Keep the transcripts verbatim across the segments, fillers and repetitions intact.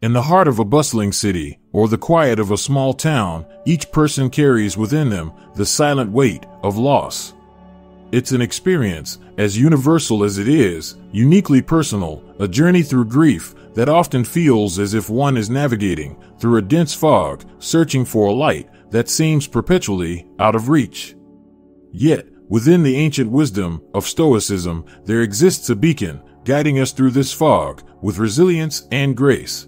In the heart of a bustling city, or the quiet of a small town, each person carries within them the silent weight of loss. It's an experience, as universal as it is, uniquely personal, a journey through grief that often feels as if one is navigating through a dense fog, searching for a light that seems perpetually out of reach. Yet, within the ancient wisdom of Stoicism, there exists a beacon guiding us through this fog with resilience and grace.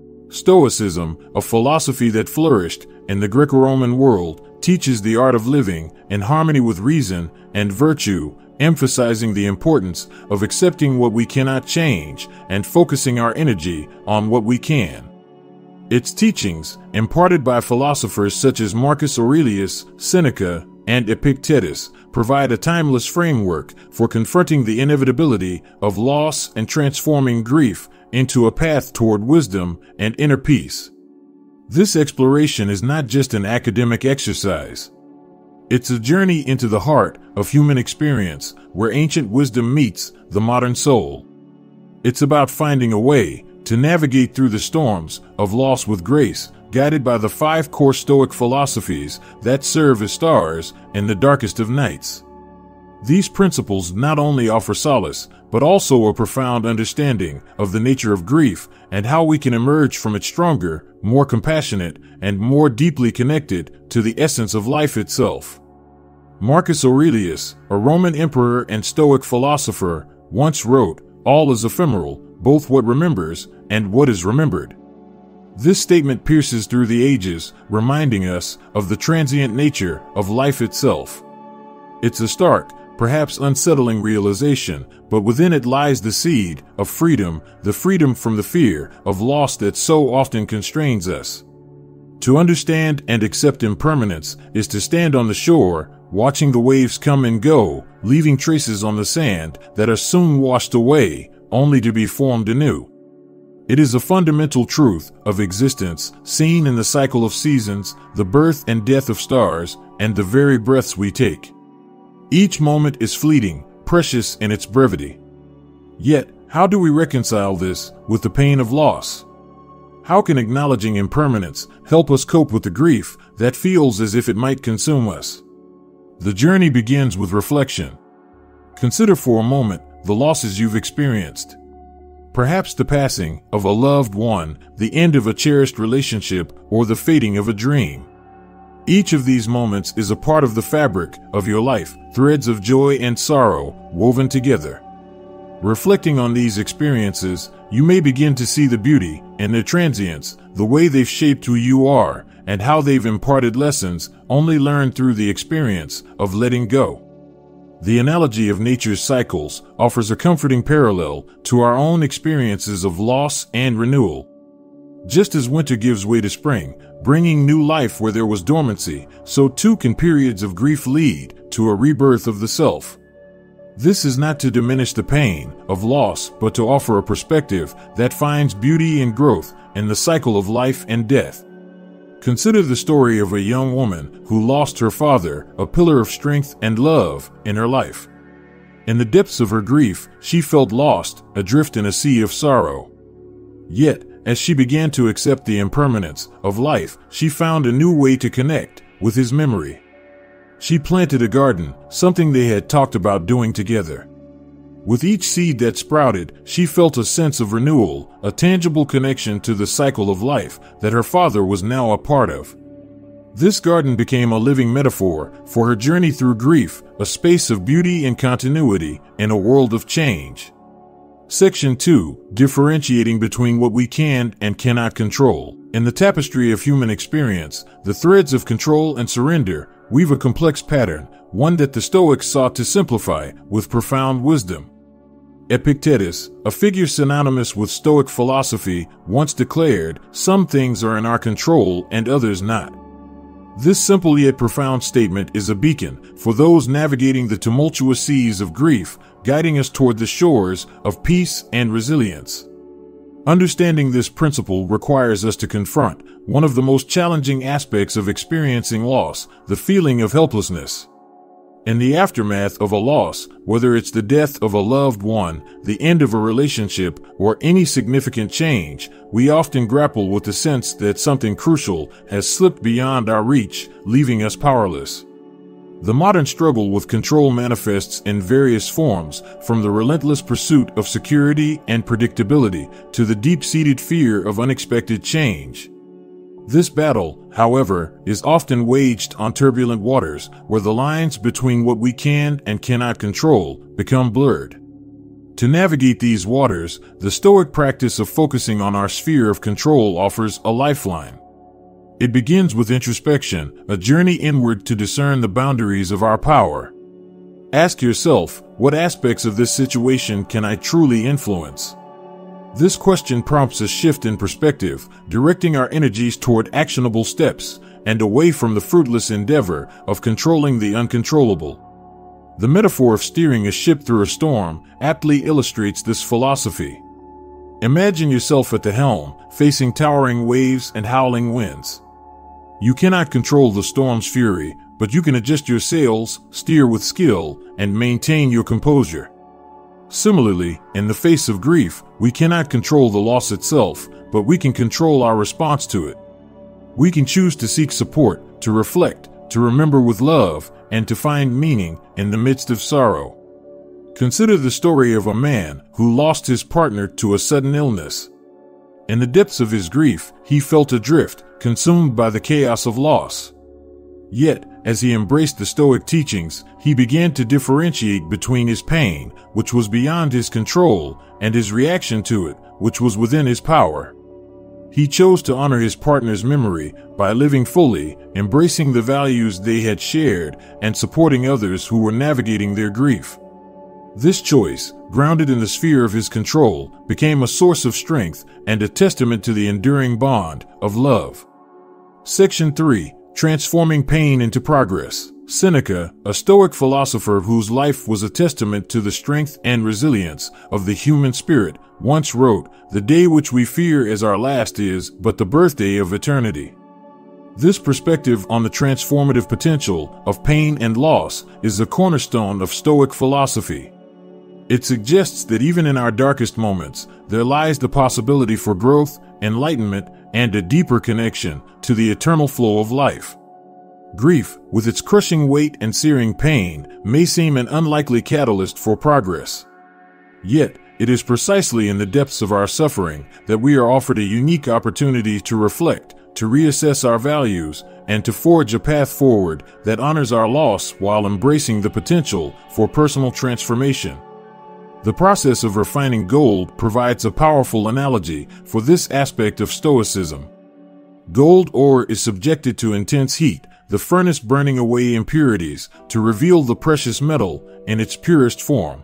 Stoicism, a philosophy that flourished in the Greco-Roman world, teaches the art of living in harmony with reason and virtue, emphasizing the importance of accepting what we cannot change and focusing our energy on what we can. Its teachings, imparted by philosophers such as Marcus Aurelius, Seneca, and Epictetus, provide a timeless framework for confronting the inevitability of loss and transforming grief into a path toward wisdom and inner peace. This exploration is not just an academic exercise. It's a journey into the heart of human experience where ancient wisdom meets the modern soul. It's about finding a way to navigate through the storms of loss with grace, guided by the five core Stoic philosophies that serve as stars in the darkest of nights. These principles not only offer solace, but also a profound understanding of the nature of grief and how we can emerge from it stronger, more compassionate, and more deeply connected to the essence of life itself. Marcus Aurelius, a Roman emperor and Stoic philosopher, once wrote, "All is ephemeral, both what remembers and what is remembered." This statement pierces through the ages, reminding us of the transient nature of life itself. It's a stark, perhaps unsettling realization, but within it lies the seed of freedom, the freedom from the fear of loss that so often constrains us. To understand and accept impermanence is to stand on the shore, watching the waves come and go, leaving traces on the sand that are soon washed away, only to be formed anew. It is a fundamental truth of existence, seen in the cycle of seasons, the birth and death of stars, and the very breaths we take. Each moment is fleeting, precious in its brevity. Yet, how do we reconcile this with the pain of loss? How can acknowledging impermanence help us cope with the grief that feels as if it might consume us? The journey begins with reflection. Consider for a moment the losses you've experienced. Perhaps the passing of a loved one, the end of a cherished relationship, or the fading of a dream. Each of these moments is a part of the fabric of your life, threads of joy and sorrow woven together. Reflecting on these experiences, you may begin to see the beauty in their transience, the way they've shaped who you are, and how they've imparted lessons only learned through the experience of letting go. The analogy of nature's cycles offers a comforting parallel to our own experiences of loss and renewal. Just as winter gives way to spring, bringing new life where there was dormancy, so too can periods of grief lead to a rebirth of the self. This is not to diminish the pain of loss, but to offer a perspective that finds beauty and growth in the cycle of life and death. Consider the story of a young woman who lost her father, a pillar of strength and love in her life. In the depths of her grief, she felt lost, adrift in a sea of sorrow. Yet, as she began to accept the impermanence of life, she found a new way to connect with his memory. She planted a garden, something they had talked about doing together. With each seed that sprouted, she felt a sense of renewal, a tangible connection to the cycle of life that her father was now a part of. This garden became a living metaphor for her journey through grief, a space of beauty and continuity in a world of change. Section two. Differentiating between what we can and cannot control. In the tapestry of human experience, the threads of control and surrender weave a complex pattern, one that the Stoics sought to simplify with profound wisdom. Epictetus, a figure synonymous with Stoic philosophy, once declared, "Some things are in our control and others not." This simple yet profound statement is a beacon for those navigating the tumultuous seas of grief, guiding us toward the shores of peace and resilience. Understanding this principle requires us to confront one of the most challenging aspects of experiencing loss, the feeling of helplessness. In the aftermath of a loss, whether it's the death of a loved one, the end of a relationship, or any significant change, we often grapple with the sense that something crucial has slipped beyond our reach, leaving us powerless. The modern struggle with control manifests in various forms, from the relentless pursuit of security and predictability to the deep-seated fear of unexpected change. This battle, however, is often waged on turbulent waters, where the lines between what we can and cannot control become blurred. To navigate these waters, the Stoic practice of focusing on our sphere of control offers a lifeline. It begins with introspection, a journey inward to discern the boundaries of our power. Ask yourself, what aspects of this situation can I truly influence? This question prompts a shift in perspective, directing our energies toward actionable steps and away from the fruitless endeavor of controlling the uncontrollable. The metaphor of steering a ship through a storm aptly illustrates this philosophy. Imagine yourself at the helm, facing towering waves and howling winds. You cannot control the storm's fury, but you can adjust your sails, steer with skill, and maintain your composure. Similarly, in the face of grief, we cannot control the loss itself, but we can control our response to it. We can choose to seek support, to reflect, to remember with love, and to find meaning in the midst of sorrow. Consider the story of a man who lost his partner to a sudden illness. In the depths of his grief, he felt adrift, consumed by the chaos of loss. Yet, as he embraced the Stoic teachings, he began to differentiate between his pain, which was beyond his control, and his reaction to it, which was within his power. He chose to honor his partner's memory by living fully, embracing the values they had shared, and supporting others who were navigating their grief. This choice, grounded in the sphere of his control, became a source of strength and a testament to the enduring bond of love. Section three. Transforming pain into progress. Seneca, a Stoic philosopher whose life was a testament to the strength and resilience of the human spirit, once wrote, "The day which we fear as our last is but the birthday of eternity." This perspective on the transformative potential of pain and loss is the cornerstone of Stoic philosophy. It suggests that even in our darkest moments, there lies the possibility for growth, enlightenment, and a deeper connection to the eternal flow of life. Grief, with its crushing weight and searing pain, may seem an unlikely catalyst for progress. Yet, it is precisely in the depths of our suffering that we are offered a unique opportunity to reflect, to reassess our values, and to forge a path forward that honors our loss while embracing the potential for personal transformation. The process of refining gold provides a powerful analogy for this aspect of Stoicism. Gold ore is subjected to intense heat, the furnace burning away impurities to reveal the precious metal in its purest form.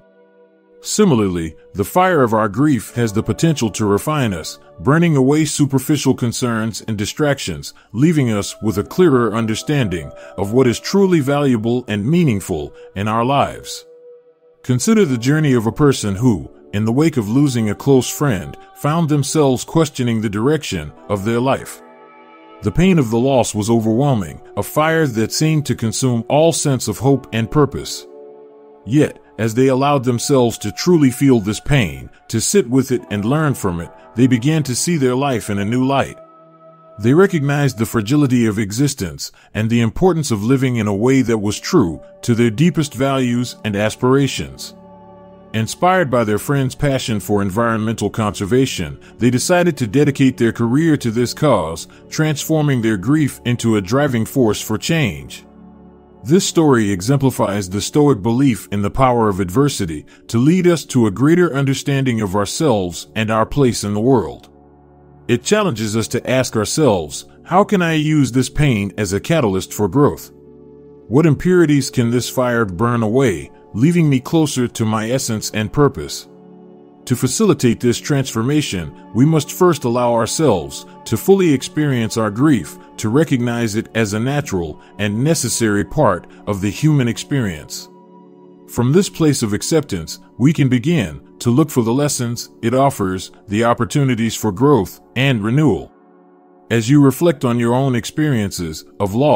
Similarly, the fire of our grief has the potential to refine us, burning away superficial concerns and distractions, leaving us with a clearer understanding of what is truly valuable and meaningful in our lives. Consider the journey of a person who, in the wake of losing a close friend, found themselves questioning the direction of their life. The pain of the loss was overwhelming, a fire that seemed to consume all sense of hope and purpose. Yet, as they allowed themselves to truly feel this pain, to sit with it and learn from it, they began to see their life in a new light. They recognized the fragility of existence and the importance of living in a way that was true to their deepest values and aspirations. Inspired by their friend's passion for environmental conservation, they decided to dedicate their career to this cause, transforming their grief into a driving force for change. This story exemplifies the Stoic belief in the power of adversity to lead us to a greater understanding of ourselves and our place in the world. It challenges us to ask ourselves, how can I use this pain as a catalyst for growth? What impurities can this fire burn away, leaving me closer to my essence and purpose? To facilitate this transformation, we must first allow ourselves to fully experience our grief, to recognize it as a natural and necessary part of the human experience. From this place of acceptance, we can begin to look for the lessons it offers, the opportunities for growth and renewal. As you reflect on your own experiences of loss,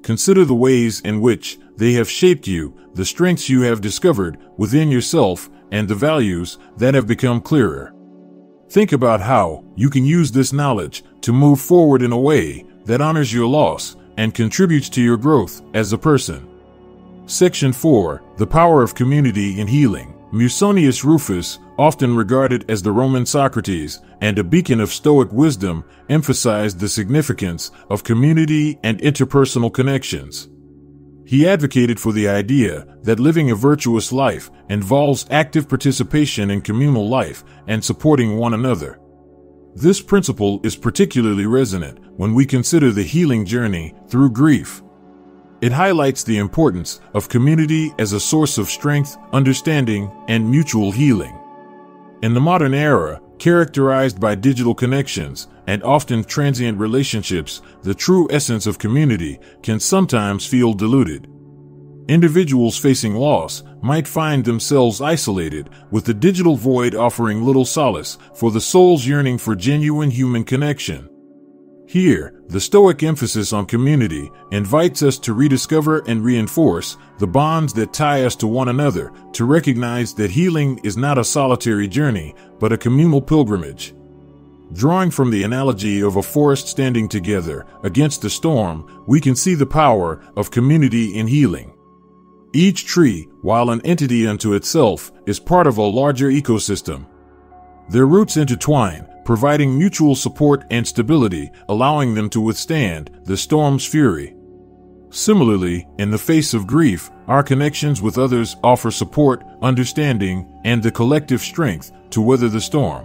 consider the ways in which they have shaped you, the strengths you have discovered within yourself, and the values that have become clearer. Think about how you can use this knowledge to move forward in a way that honors your loss and contributes to your growth as a person. Section four. The Power of Community in Healing. Musonius Rufus, often regarded as the Roman Socrates and a beacon of Stoic wisdom, emphasized the significance of community and interpersonal connections. He advocated for the idea that living a virtuous life involves active participation in communal life and supporting one another. This principle is particularly resonant when we consider the healing journey through grief. It highlights the importance of community as a source of strength, understanding, and mutual healing. In the modern era, characterized by digital connections and often transient relationships, the true essence of community can sometimes feel diluted. Individuals facing loss might find themselves isolated, with the digital void offering little solace for the soul's yearning for genuine human connection. Here, the Stoic emphasis on community invites us to rediscover and reinforce the bonds that tie us to one another, to recognize that healing is not a solitary journey, but a communal pilgrimage. Drawing from the analogy of a forest standing together against a storm, we can see the power of community in healing. Each tree, while an entity unto itself, is part of a larger ecosystem. Their roots intertwine, providing mutual support and stability, allowing them to withstand the storm's fury. Similarly, in the face of grief, our connections with others offer support, understanding, and the collective strength to weather the storm.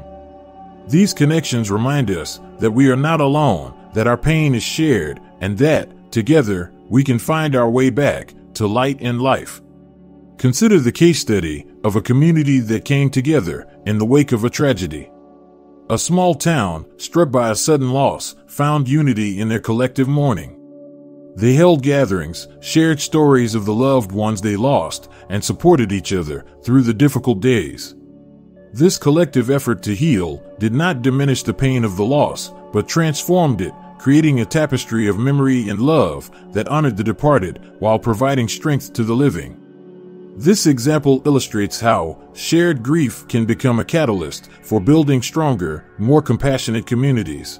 These connections remind us that we are not alone, that our pain is shared, and that, together, we can find our way back to light in life. Consider the case study of a community that came together in the wake of a tragedy. A small town, struck by a sudden loss, found unity in their collective mourning. They held gatherings, shared stories of the loved ones they lost, and supported each other through the difficult days. This collective effort to heal did not diminish the pain of the loss, but transformed it, creating a tapestry of memory and love that honored the departed while providing strength to the living. This example illustrates how shared grief can become a catalyst for building stronger, more compassionate communities.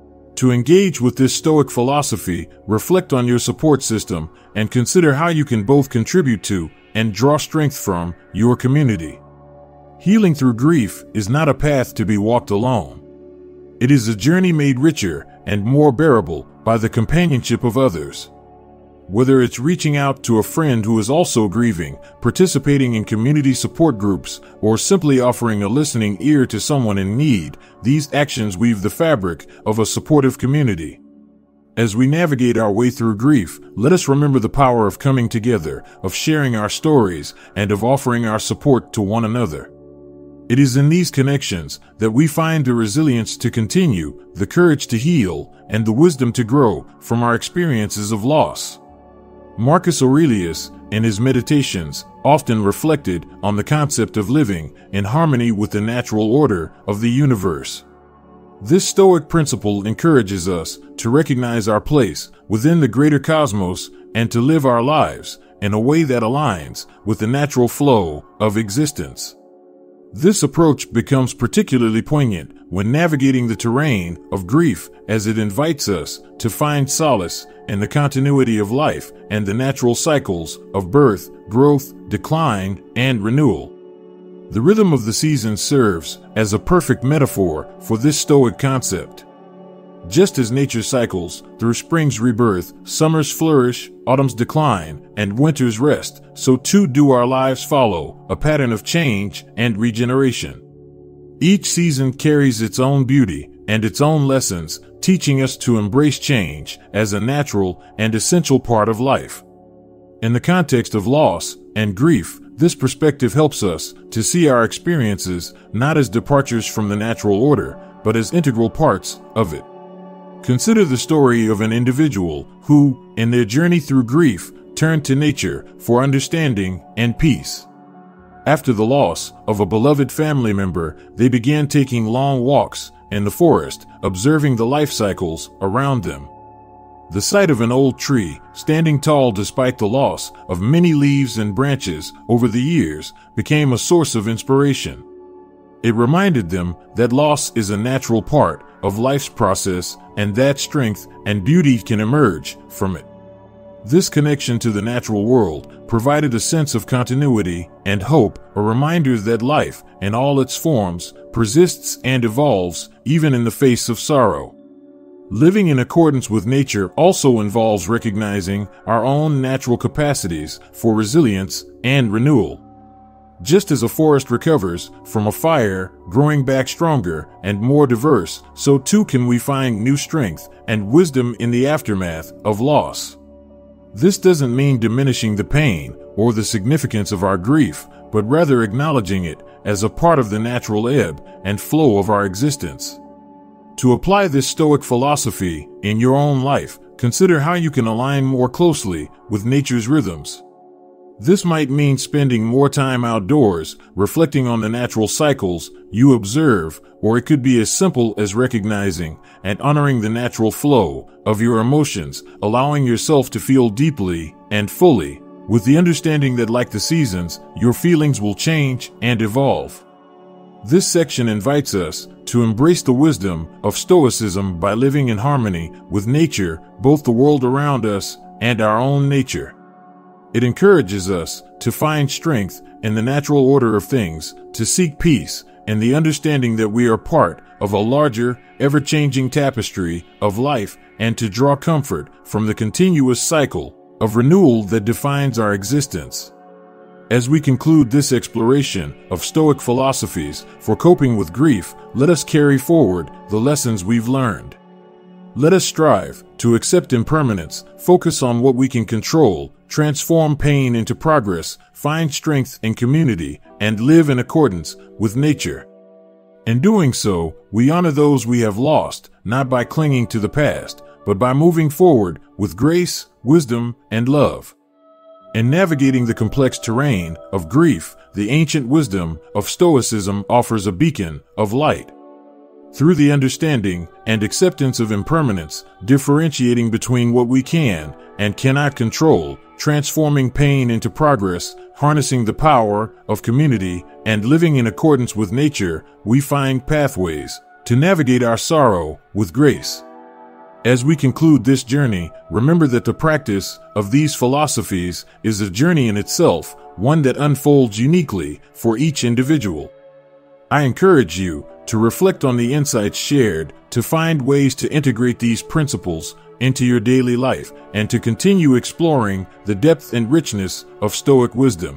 To engage with this Stoic philosophy, reflect on your support system and consider how you can both contribute to and draw strength from your community. Healing through grief is not a path to be walked alone. It is a journey made richer and more bearable by the companionship of others. Whether it's reaching out to a friend who is also grieving, participating in community support groups, or simply offering a listening ear to someone in need, these actions weave the fabric of a supportive community. As we navigate our way through grief, let us remember the power of coming together, of sharing our stories, and of offering our support to one another. It is in these connections that we find the resilience to continue, the courage to heal, and the wisdom to grow from our experiences of loss. Marcus Aurelius, in his Meditations, often reflected on the concept of living in harmony with the natural order of the universe. This Stoic principle encourages us to recognize our place within the greater cosmos and to live our lives in a way that aligns with the natural flow of existence. This approach becomes particularly poignant when navigating the terrain of grief, as it invites us to find solace in the continuity of life and the natural cycles of birth, growth, decline, and renewal. The rhythm of the seasons serves as a perfect metaphor for this Stoic concept. Just as nature cycles through spring's rebirth, summer's flourish, autumn's decline, and winter's rest, so too do our lives follow a pattern of change and regeneration. Each season carries its own beauty and its own lessons, teaching us to embrace change as a natural and essential part of life. In the context of loss and grief, this perspective helps us to see our experiences not as departures from the natural order, but as integral parts of it. Consider the story of an individual who, in their journey through grief, turned to nature for understanding and peace. After the loss of a beloved family member, they began taking long walks in the forest, observing the life cycles around them. The sight of an old tree, standing tall despite the loss of many leaves and branches over the years, became a source of inspiration. It reminded them that loss is a natural part of life's process and that strength and beauty can emerge from it. This connection to the natural world provided a sense of continuity and hope, a reminder that life, in all its forms, persists and evolves even in the face of sorrow. Living in accordance with nature also involves recognizing our own natural capacities for resilience and renewal. Just as a forest recovers from a fire, growing back stronger and more diverse, so too can we find new strength and wisdom in the aftermath of loss. This doesn't mean diminishing the pain or the significance of our grief, but rather acknowledging it as a part of the natural ebb and flow of our existence. To apply this Stoic philosophy in your own life, consider how you can align more closely with nature's rhythms. This might mean spending more time outdoors, reflecting on the natural cycles you observe, or it could be as simple as recognizing and honoring the natural flow of your emotions, allowing yourself to feel deeply and fully, with the understanding that, like the seasons, your feelings will change and evolve. This section invites us to embrace the wisdom of Stoicism by living in harmony with nature, both the world around us and our own nature. It encourages us to find strength in the natural order of things, to seek peace and the understanding that we are part of a larger, ever-changing tapestry of life, and to draw comfort from the continuous cycle of renewal that defines our existence. As we conclude this exploration of Stoic philosophies for coping with grief, let us carry forward the lessons we've learned. Let us strive to accept impermanence, focus on what we can control, transform pain into progress, find strength in community, and live in accordance with nature. In doing so, we honor those we have lost, not by clinging to the past, but by moving forward with grace, wisdom, and love. In navigating the complex terrain of grief, the ancient wisdom of Stoicism offers a beacon of light. Through the understanding and acceptance of impermanence, differentiating between what we can and cannot control, transforming pain into progress, harnessing the power of community, and living in accordance with nature, we find pathways to navigate our sorrow with grace. As we conclude this journey, remember that the practice of these philosophies is a journey in itself, one that unfolds uniquely for each individual. I encourage you to reflect on the insights shared, to find ways to integrate these principles into your daily life, and to continue exploring the depth and richness of Stoic wisdom.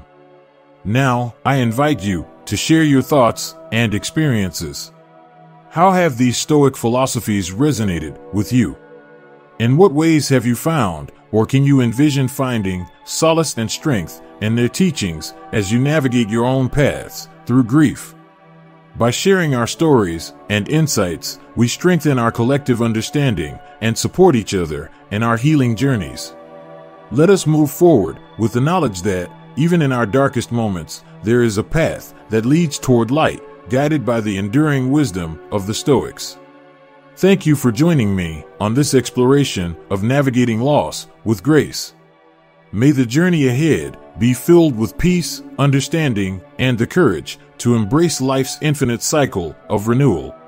Now, I invite you to share your thoughts and experiences. How have these Stoic philosophies resonated with you? In what ways have you found, or can you envision finding, solace and strength in their teachings as you navigate your own paths through grief? By sharing our stories and insights, we strengthen our collective understanding and support each other in our healing journeys. Let us move forward with the knowledge that, even in our darkest moments, there is a path that leads toward light, guided by the enduring wisdom of the Stoics. Thank you for joining me on this exploration of navigating loss with grace. May the journey ahead be filled with peace, understanding, and the courage to embrace life's infinite cycle of renewal.